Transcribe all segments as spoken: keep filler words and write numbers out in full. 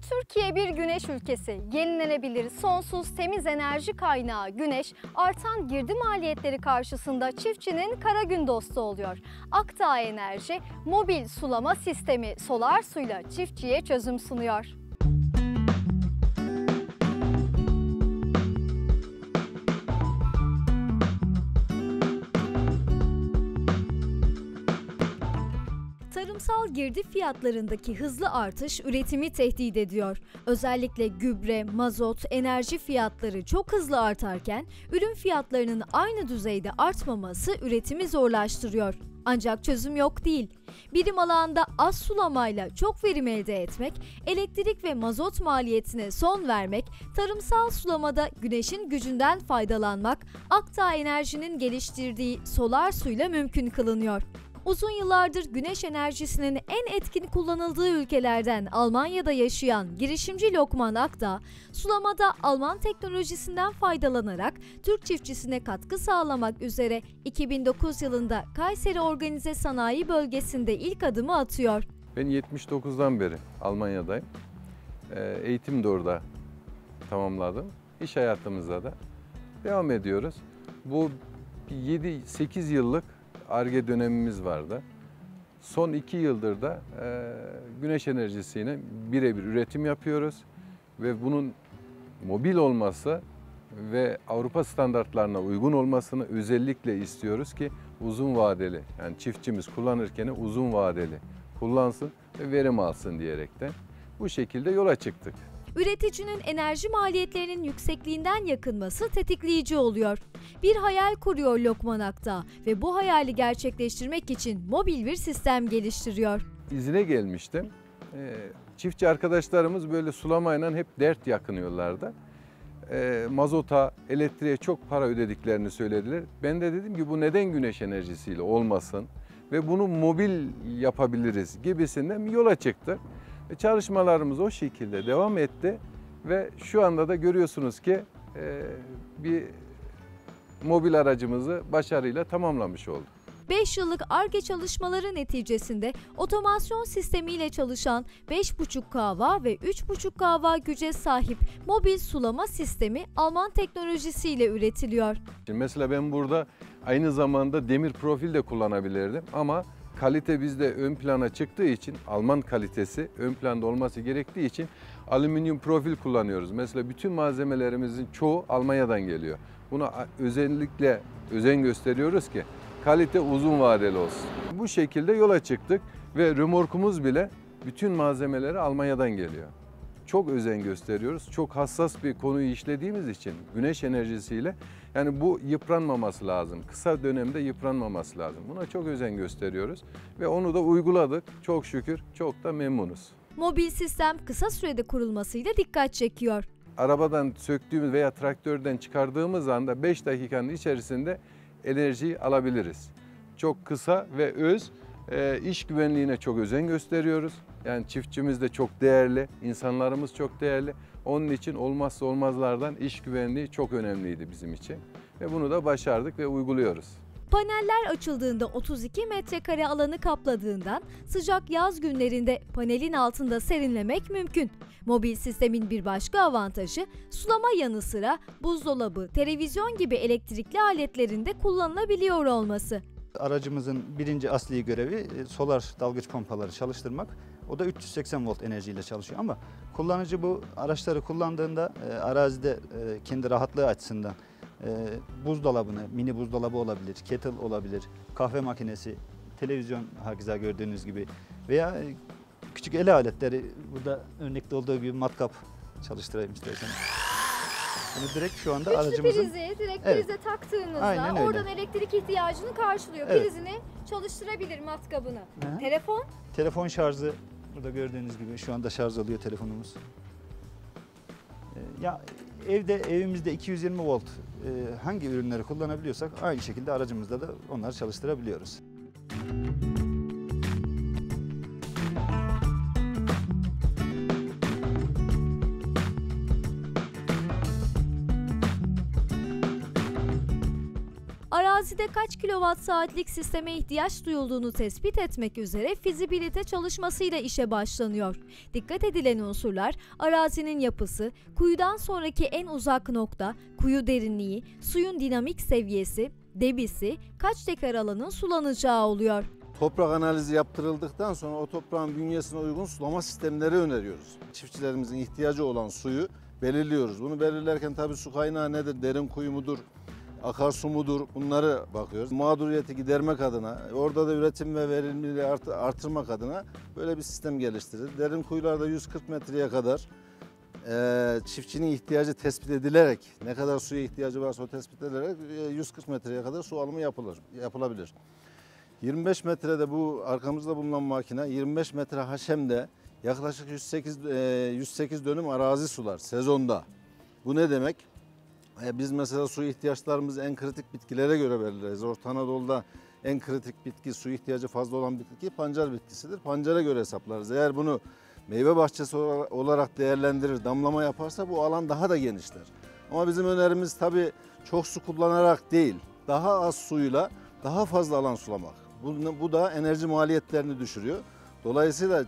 Türkiye bir güneş ülkesi. Yenilenebilir, sonsuz, temiz enerji kaynağı güneş, artan girdi maliyetleri karşısında çiftçinin kara gün dostu oluyor. Akdağ Enerji, mobil sulama sistemi solar suyla çiftçiye çözüm sunuyor. Tarımsal girdi fiyatlarındaki hızlı artış üretimi tehdit ediyor. Özellikle gübre, mazot, enerji fiyatları çok hızlı artarken ürün fiyatlarının aynı düzeyde artmaması üretimi zorlaştırıyor. Ancak çözüm yok değil. Birim alanda az sulamayla çok verim elde etmek, elektrik ve mazot maliyetine son vermek, tarımsal sulamada güneşin gücünden faydalanmak, Akdağ Enerji'nin geliştirdiği solar suyla mümkün kılınıyor. Uzun yıllardır güneş enerjisinin en etkin kullanıldığı ülkelerden Almanya'da yaşayan girişimci Lokman Akdağ, sulamada Alman teknolojisinden faydalanarak Türk çiftçisine katkı sağlamak üzere iki bin dokuz yılında Kayseri Organize Sanayi Bölgesi'nde ilk adımı atıyor. Ben yetmiş dokuzdan beri Almanya'dayım. Eğitim de orada tamamladım. İş hayatımızda da devam ediyoruz. Bu yedi sekiz yıllık Ar-Ge dönemimiz vardı. Son iki yıldır da e, güneş enerjisiyle birebir üretim yapıyoruz ve bunun mobil olması ve Avrupa standartlarına uygun olmasını özellikle istiyoruz ki uzun vadeli, yani çiftçimiz kullanırken uzun vadeli kullansın ve verim alsın diyerekten bu şekilde yola çıktık. Üreticinin enerji maliyetlerinin yüksekliğinden yakınması tetikleyici oluyor. Bir hayal kuruyor Lokman Akdağ ve bu hayali gerçekleştirmek için mobil bir sistem geliştiriyor. İzine gelmiştim. Çiftçi arkadaşlarımız böyle sulamayla hep dert yakınıyorlardı. Mazota, elektriğe çok para ödediklerini söylediler. Ben de dedim ki bu neden güneş enerjisiyle olmasın ve bunu mobil yapabiliriz gibisinden bir yola çıktık. Çalışmalarımız o şekilde devam etti ve şu anda da görüyorsunuz ki e, bir mobil aracımızı başarıyla tamamlamış olduk. beş yıllık Ar-Ge çalışmaları neticesinde otomasyon sistemiyle çalışan beş buçuk kilowatt ve üç buçuk kilowatt güce sahip mobil sulama sistemi Alman teknolojisiyle üretiliyor. Mesela ben burada aynı zamanda demir profil de kullanabilirdim ama kalite bizde ön plana çıktığı için, Alman kalitesi ön planda olması gerektiği için alüminyum profil kullanıyoruz. Mesela bütün malzemelerimizin çoğu Almanya'dan geliyor. Buna özellikle özen gösteriyoruz ki kalite uzun vadeli olsun. Bu şekilde yola çıktık ve römorkumuz bile bütün malzemeleri Almanya'dan geliyor. Çok özen gösteriyoruz. Çok hassas bir konuyu işlediğimiz için güneş enerjisiyle yani bu yıpranmaması lazım. Kısa dönemde yıpranmaması lazım. Buna çok özen gösteriyoruz ve onu da uyguladık. Çok şükür çok da memnunuz. Mobil sistem kısa sürede kurulmasıyla dikkat çekiyor. Arabadan söktüğümüz veya traktörden çıkardığımız anda beş dakikanın içerisinde enerjiyi alabiliriz. Çok kısa ve öz. E, iş güvenliğine çok özen gösteriyoruz. Yani çiftçimiz de çok değerli, insanlarımız çok değerli. Onun için olmazsa olmazlardan iş güvenliği çok önemliydi bizim için. Ve bunu da başardık ve uyguluyoruz. Paneller açıldığında otuz iki metrekare alanı kapladığından sıcak yaz günlerinde panelin altında serinlemek mümkün. Mobil sistemin bir başka avantajı sulama yanı sıra buzdolabı, televizyon gibi elektrikli aletlerinde kullanılabiliyor olması. Aracımızın birinci asli görevi solar dalgıç pompaları çalıştırmak. O da üç yüz seksen volt enerjiyle çalışıyor ama kullanıcı bu araçları kullandığında e, arazide e, kendi rahatlığı açısından e, buzdolabını, mini buzdolabı olabilir, kettle olabilir, kahve makinesi, televizyon hakeza gördüğünüz gibi veya e, küçük el aletleri, burada örnekte olduğu gibi matkap çalıştırayım isterseniz. Bunu direkt şu anda Güçlü aracımızın... prizi direkt Evet. prize taktığınızda Aynen öyle. oradan elektrik ihtiyacını karşılıyor. Evet. Prizini çalıştırabilir matkabını. Hı. Telefon? Telefon şarjı, burada gördüğünüz gibi şu anda şarj alıyor telefonumuz. Ee, ya evde evimizde iki yüz yirmi volt e, hangi ürünleri kullanabiliyorsak aynı şekilde aracımızda da onları çalıştırabiliyoruz. Arazi Arazide kaç kilowatt saatlik sisteme ihtiyaç duyulduğunu tespit etmek üzere fizibilite çalışmasıyla işe başlanıyor. Dikkat edilen unsurlar arazinin yapısı, kuyudan sonraki en uzak nokta, kuyu derinliği, suyun dinamik seviyesi, debisi, kaç dekar alanın sulanacağı oluyor. Toprak analizi yaptırıldıktan sonra o toprağın bünyesine uygun sulama sistemleri öneriyoruz. Çiftçilerimizin ihtiyacı olan suyu belirliyoruz. Bunu belirlerken tabii su kaynağı nedir, derin kuyu mudur, akarsu mudur, bunları bakıyoruz. Mağduriyeti gidermek adına, orada da üretim ve verimliliği art artırmak adına böyle bir sistem geliştirildi. Derin kuyularda yüz kırk metreye kadar e, çiftçinin ihtiyacı tespit edilerek, ne kadar suya ihtiyacı varsa o tespit edilerek e, yüz kırk metreye kadar su alımı yapılır, yapılabilir. yirmi beş metrede bu arkamızda bulunan makine yirmi beş metre haşemde yaklaşık yüz sekiz, yüz sekiz dönüm arazi sular sezonda. Bu ne demek? Biz mesela su ihtiyaçlarımızı en kritik bitkilere göre belirleriz. Orta Anadolu'da en kritik bitki, su ihtiyacı fazla olan bitki pancar bitkisidir. Pancara göre hesaplarız. Eğer bunu meyve bahçesi olarak değerlendirir, damlama yaparsa bu alan daha da genişler. Ama bizim önerimiz tabii çok su kullanarak değil, daha az suyla daha fazla alan sulamak. Bu, bu da enerji maliyetlerini düşürüyor. Dolayısıyla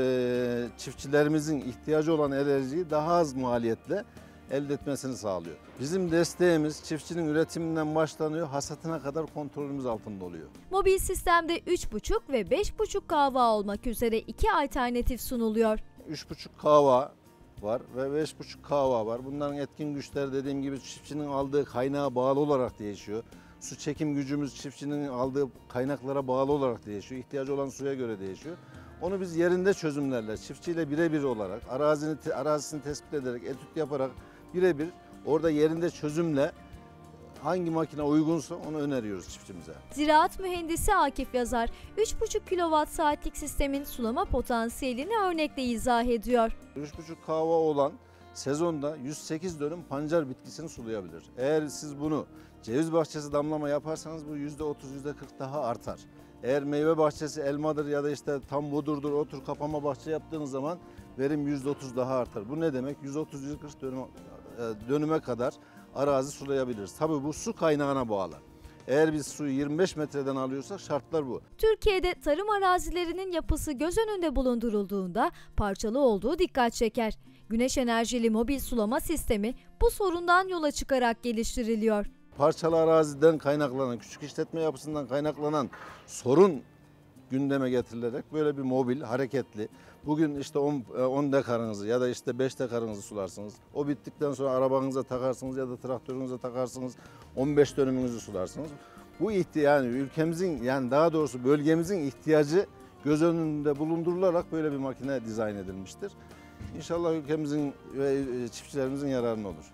e, çiftçilerimizin ihtiyacı olan enerjiyi daha az maliyetle elde etmesini sağlıyor. Bizim desteğimiz çiftçinin üretiminden başlanıyor, hasatına kadar kontrolümüz altında oluyor. Mobil sistemde üç buçuk ve beş buçuk kahva olmak üzere iki alternatif sunuluyor. üç buçuk kahva var ve beş buçuk kahva var. Bunların etkin güçleri dediğim gibi çiftçinin aldığı kaynağa bağlı olarak değişiyor. Su çekim gücümüz çiftçinin aldığı kaynaklara bağlı olarak değişiyor. İhtiyacı olan suya göre değişiyor. Onu biz yerinde çözümlerle, çiftçiyle birebir olarak, arazini, arazisini tespit ederek, etüt yaparak birebir orada yerinde çözümle hangi makine uygunsa onu öneriyoruz çiftçimize. Ziraat mühendisi Akif Yazar, üç buçuk kilowatt saatlik sistemin sulama potansiyelini örnekle izah ediyor. üç buçuk kahva olan sezonda yüz sekiz dönüm pancar bitkisini sulayabilir. Eğer siz bunu ceviz bahçesi damlama yaparsanız bu yüzde otuz yüzde kırk daha artar. Eğer meyve bahçesi elmadır ya da işte tam budurdur otur kapama bahçe yaptığınız zaman verim yüzde otuz daha artar. Bu ne demek? yüz otuz yüz kırk dönüm, dönüme kadar arazi sulayabiliriz. Tabii bu su kaynağına bağlı. Eğer biz suyu yirmi beş metreden alıyorsak şartlar bu. Türkiye'de tarım arazilerinin yapısı göz önünde bulundurulduğunda parçalı olduğu dikkat çeker. Güneş enerjili mobil sulama sistemi bu sorundan yola çıkarak geliştiriliyor. Parçalı araziden kaynaklanan, küçük işletme yapısından kaynaklanan sorun gündeme getirilerek böyle bir mobil, hareketli, bugün işte on dekarınızı ya da işte beş dekarınızı sularsınız. O bittikten sonra arabanıza takarsınız ya da traktörünüze takarsınız, on beş dönümünüzü sularsınız. Bu ihtiyaç, yani ülkemizin, yani daha doğrusu bölgemizin ihtiyacı göz önünde bulundurularak böyle bir makine dizayn edilmiştir. İnşallah ülkemizin ve çiftçilerimizin yararına olur.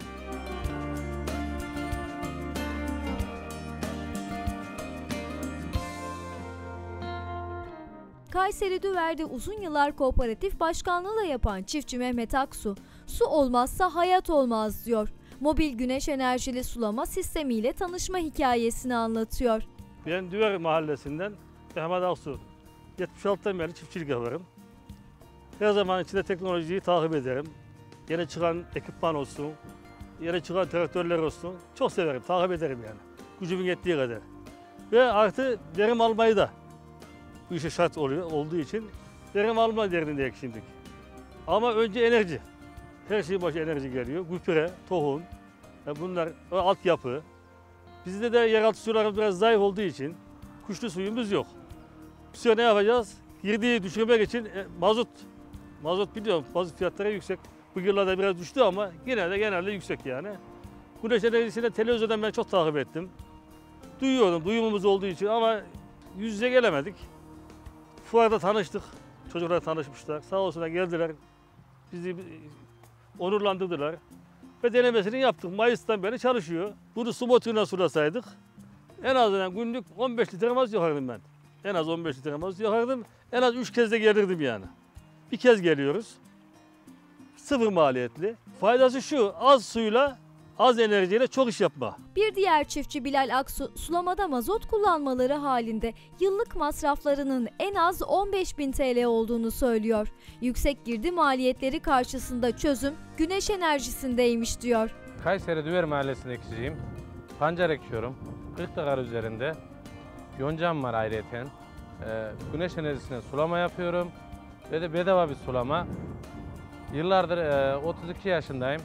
Kayseri Düver'de uzun yıllar kooperatif başkanlığı da yapan çiftçi Mehmet Aksu, su olmazsa hayat olmaz diyor. Mobil güneş enerjili sulama sistemiyle tanışma hikayesini anlatıyor. Ben Düver mahallesinden Mehmet Aksu. yetmiş altıdan beri çiftçilik yaparım. Her zaman içinde teknolojiyi takip ederim. Yeni çıkan ekipman olsun, yeni çıkan traktörler olsun çok severim, takip ederim yani. Gücümün yettiği kadar. Ve artı verim almayı da bu işe şart oluyor, olduğu için verim alma derdindeyiz şimdi. Ama önce enerji. Her şeyin başı enerji geliyor. Gübre, tohum, yani bunlar altyapı. Bizde de yeraltı sularımız biraz zayıf olduğu için kuşlu suyumuz yok. Bu sefer ne yapacağız? Girdiği düşürmek için e, mazot. Mazot biliyorum, mazot fiyatları yüksek. Bu yıllarda biraz düştü ama yine de genelde yüksek yani. Güneş enerjisini televizyondan ben çok takip ettim. Duyuyordum, duyumumuz olduğu için ama yüz yüze gelemedik. Fuarda tanıştık, çocuklar tanışmışlar. Sağ olsunlar geldiler, bizi onurlandırdılar. Ve denemesini yaptık. Mayıs'tan beri çalışıyor. Bunu su motoruna sulasaydık en azından günlük on beş litre mazot yakardım ben. En az on beş litre mazot yakardım. En az üç kez de gelirdim yani. Bir kez geliyoruz. Sıfır maliyetli. Faydası şu, az suyla, az enerjiyle çok iş yapma. Bir diğer çiftçi Bilal Aksu, sulamada mazot kullanmaları halinde yıllık masraflarının en az on beş bin T L olduğunu söylüyor. Yüksek girdi maliyetleri karşısında çözüm güneş enerjisindeymiş diyor. Kayseri Düver Mahallesi'ndeki kişiyim. Pancar ekiyorum. kırk dekar üzerinde yoncam var ayrıyeten. Ee, güneş enerjisine sulama yapıyorum ve de bedava bir sulama. Yıllardır e, otuz iki yaşındayım.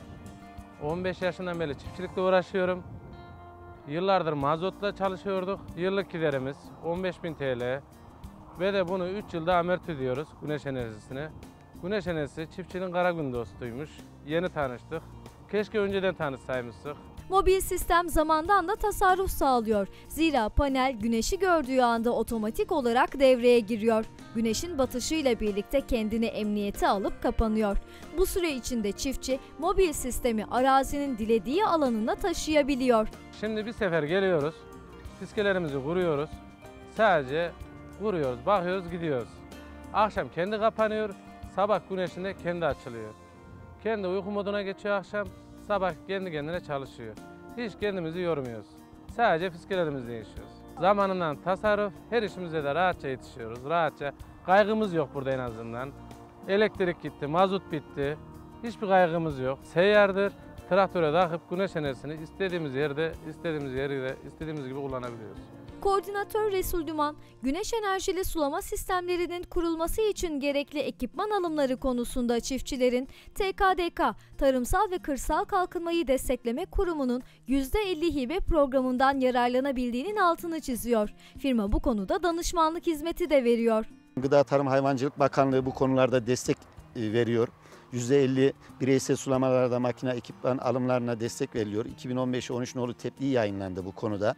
on beş yaşından beri çiftçilikle uğraşıyorum. Yıllardır mazotla çalışıyorduk. Yıllık giderimiz on beş bin T L ve de bunu üç yılda amorti ediyoruz güneş enerjisine. Güneş enerjisi çiftçinin kara gün dostuymuş. Yeni tanıştık. Keşke önceden tanışsaymıştık. Mobil sistem zamandan da tasarruf sağlıyor. Zira panel güneşi gördüğü anda otomatik olarak devreye giriyor. Güneşin batışıyla birlikte kendini emniyete alıp kapanıyor. Bu süre içinde çiftçi mobil sistemi arazinin dilediği alanına taşıyabiliyor. Şimdi bir sefer geliyoruz, fiskelerimizi kuruyoruz. Sadece kuruyoruz, bakıyoruz, gidiyoruz. Akşam kendi kapanıyor, sabah güneşinde kendi açılıyor. Kendi uyku moduna geçiyor akşam, sabah kendi kendine çalışıyor. Hiç kendimizi yormuyoruz. Sadece fiskelerimizi değişiyoruz. Zamanından tasarruf, her işimize de rahatça yetişiyoruz, rahatça. Kaygımız yok burada en azından. Elektrik gitti, mazot bitti. Hiçbir kaygımız yok. Seyyardır. Traktöre takıp güneş enerjisini istediğimiz yerde, istediğimiz yerde, istediğimiz gibi kullanabiliyoruz. Koordinatör Resul Duman, güneş enerjili sulama sistemlerinin kurulması için gerekli ekipman alımları konusunda çiftçilerin T K D K, Tarımsal ve Kırsal Kalkınmayı Destekleme Kurumu'nun yüzde elli hibe programından yararlanabildiğinin altını çiziyor. Firma bu konuda danışmanlık hizmeti de veriyor. Gıda Tarım Hayvancılık Bakanlığı bu konularda destek veriyor. yüzde elli bireysel sulamalarda makine ekipman alımlarına destek veriliyor. iki bin on beş on üç nolu tebliğ yayınlandı bu konuda.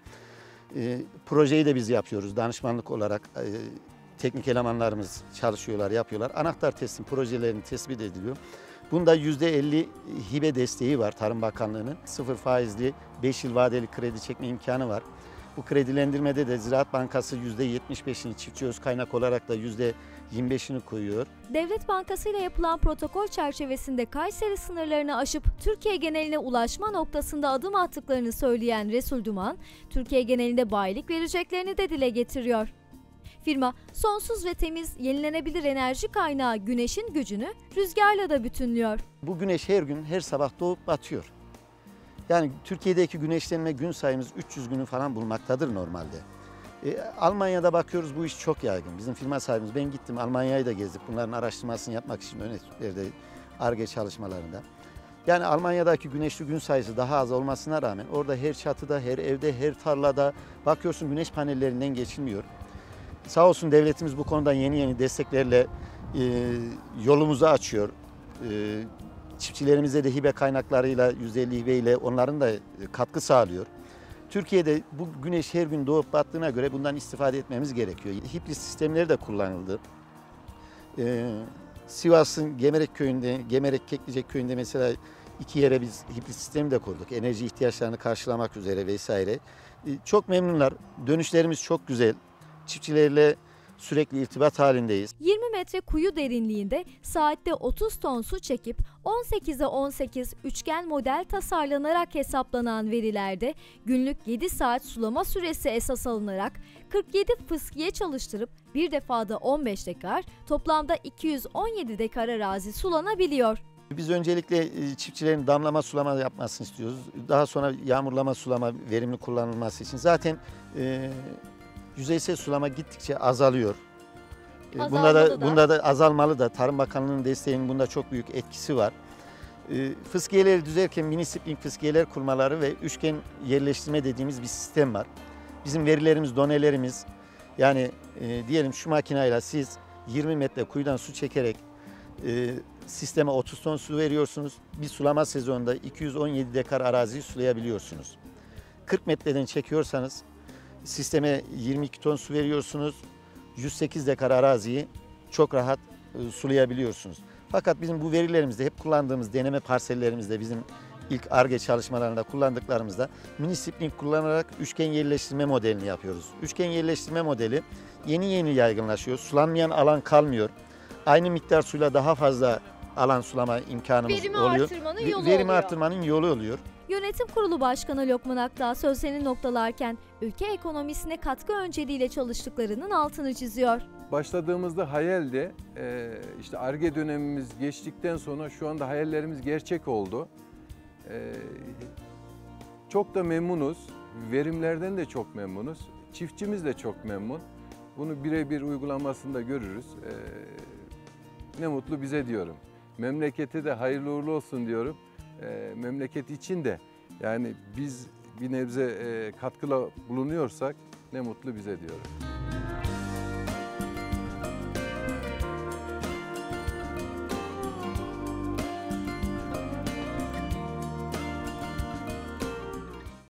E, projeyi de biz yapıyoruz danışmanlık olarak. E, teknik elemanlarımız çalışıyorlar, yapıyorlar. Anahtar teslim projelerini tespit ediliyor. Bunda yüzde elli hibe desteği var Tarım Bakanlığı'nın. Sıfır faizli beş yıl vadeli kredi çekme imkanı var. Bu kredilendirmede de Ziraat Bankası yüzde yetmiş beşini, çiftçi öz kaynak olarak da yüzde yirmi beşini koyuyor. Devlet Bankası ile yapılan protokol çerçevesinde Kayseri sınırlarını aşıp Türkiye geneline ulaşma noktasında adım attıklarını söyleyen Resul Duman, Türkiye genelinde bayilik vereceklerini de dile getiriyor. Firma, sonsuz ve temiz yenilenebilir enerji kaynağı güneşin gücünü rüzgarla da bütünlüyor. Bu güneş her gün, her sabah doğup batıyor. Yani Türkiye'deki güneşlenme gün sayımız üç yüz günü falan bulmaktadır normalde. E, Almanya'da bakıyoruz bu iş çok yaygın. Bizim firma sahibimiz, ben gittim Almanya'yı da gezdik. Bunların araştırmasını yapmak için önetlerde, Ar-Ge çalışmalarında. Yani Almanya'daki güneşli gün sayısı daha az olmasına rağmen orada her çatıda, her evde, her tarlada bakıyorsun güneş panellerinden geçilmiyor. Sağ olsun devletimiz bu konuda yeni yeni desteklerle e, yolumuzu açıyor. E, çiftçilerimize de hibe kaynaklarıyla, yüzde elli hibe ile onların da katkı sağlıyor. Türkiye'de bu güneş her gün doğup battığına göre bundan istifade etmemiz gerekiyor. Hibrit sistemleri de kullanıldı. Ee, Sivas'ın Gemerek köyünde, Gemerek Keklicek köyünde mesela iki yere biz hibrit sistemi de kurduk. Enerji ihtiyaçlarını karşılamak üzere vesaire. Ee, çok memnunlar. Dönüşlerimiz çok güzel. Çiftçilerle sürekli irtibat halindeyiz. yirmi metre kuyu derinliğinde saatte otuz ton su çekip on sekize on sekiz üçgen model tasarlanarak hesaplanan verilerde günlük yedi saat sulama süresi esas alınarak kırk yedi fıskiye çalıştırıp bir defada on beş dekar, toplamda iki yüz on yedi dekar arazi sulanabiliyor. Biz öncelikle çiftçilerin damlama sulama yapmasını istiyoruz. Daha sonra yağmurlama sulama verimli kullanılması için. Zaten e, yüzeysel sulama gittikçe azalıyor. Azalmalı bunda da, da. bunda da azalmalı da. Tarım Bakanlığı'nın desteğinin bunda çok büyük etkisi var. Fıskiyeleri düzerken mini spling fıskiyeler kurmaları ve üçgen yerleştirme dediğimiz bir sistem var. Bizim verilerimiz, donelerimiz, yani e, diyelim şu makineyle siz yirmi metre kuyudan su çekerek e, sisteme otuz ton su veriyorsunuz. Bir sulama sezonunda iki yüz on yedi dekar araziyi sulayabiliyorsunuz. kırk metreden çekiyorsanız sisteme yirmi iki ton su veriyorsunuz. yüz sekiz dekar araziyi çok rahat e, sulayabiliyorsunuz. Fakat bizim bu verilerimizde hep kullandığımız deneme parsellerimizde, bizim ilk Ar-Ge çalışmalarında kullandıklarımızda mini spling kullanarak üçgen yerleştirme modelini yapıyoruz. Üçgen yerleştirme modeli yeni yeni yaygınlaşıyor. Sulanmayan alan kalmıyor. Aynı miktar suyla daha fazla alan sulama imkanımız Verimi oluyor. artırmanın yolu Verimi oluyor. artırmanın yolu oluyor. Yönetim Kurulu Başkanı Lokman Akdağ sözlerini noktalarken ülke ekonomisine katkı önceliğiyle çalıştıklarının altını çiziyor. Başladığımızda hayalde, e, işte Ar-Ge dönemimiz geçtikten sonra şu anda hayallerimiz gerçek oldu. E, çok da memnunuz. verimlerden de çok memnunuz. Çiftçimiz de çok memnun. Bunu birebir uygulamasında görürüz. Ee, ne mutlu bize diyorum. Memlekete de hayırlı uğurlu olsun diyorum. Ee, memleket için de yani biz bir nebze e, katkıla bulunuyorsak ne mutlu bize diyorum.